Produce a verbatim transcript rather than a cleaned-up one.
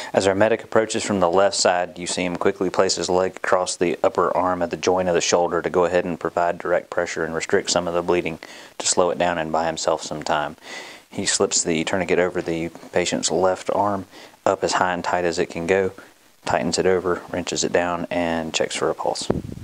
As our medic approaches from the left side, you see him quickly place his leg across the upper arm at the joint of the shoulder to go ahead and provide direct pressure and restrict some of the bleeding to slow it down and buy himself some time. He slips the tourniquet over the patient's left arm up as high and tight as it can go, tightens it over, wrenches it down, and checks for a pulse.